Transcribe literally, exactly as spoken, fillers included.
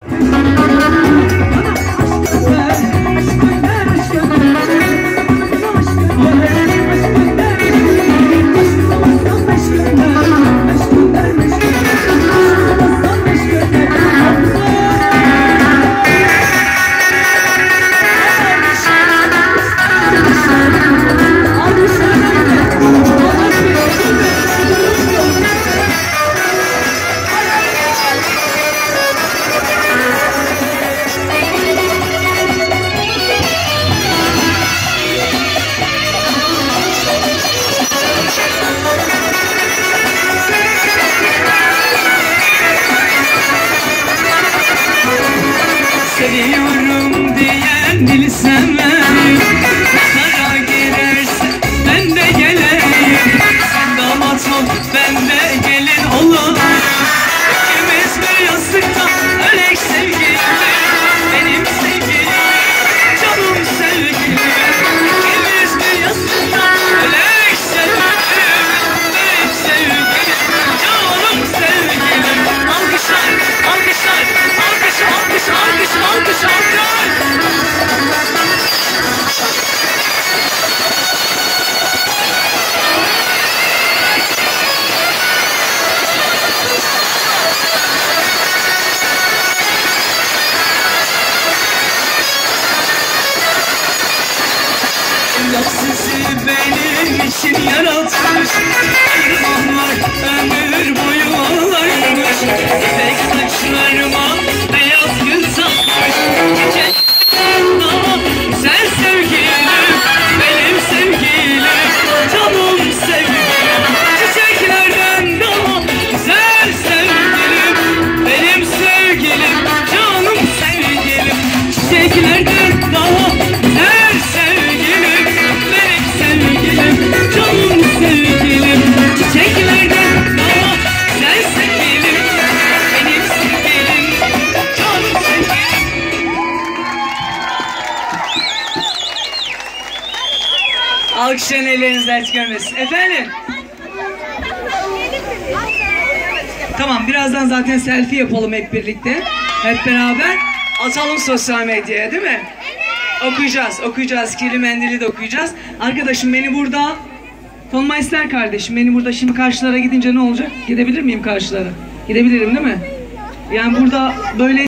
Seviyorum diyen bilsem nazara girerse ben de geleyim. Sen damat ol, ben de gelin olayım. İkimiz bir yastıkta ölek sevgilim, benim sevgilim, canım sevgilim. İkimiz bir yastıkta ölek sevgilim, benim sevgilim, canım sevgilim. Alkışlar, alkışlar, alkış, alkış, alkış, alkış, alkış. Allah sizi benim için yaratmış, ayırmamlar ömür boyu ağlarmış. İpek saçlarıma beyaz gül takmış, çiçeklerden sen sevgilim, benim sevgilim, canım sevgilim. Çiçeklerden daha güzel sevgilim, benim sevgilim, canım sevgilim. Çiçeklerden daha güzel sevgilim, benim sevgilim, canım sevgilim. Çiçeklerden daha güzel sevgilim, benim sevgilim, canım sevgilim. Alkışların ellerinizden hiç görmesin. Efendim? Tamam, birazdan zaten selfie yapalım hep birlikte. Hep beraber atalım sosyal medyaya, değil mi? Okuyacağız, okuyacağız. Kirli mendili de okuyacağız. Arkadaşım beni burada, Tonmeister kardeşim beni burada şimdi karşılara gidince ne olacak? Gidebilir miyim karşılara? Gidebilirim değil mi? Yani burada böyle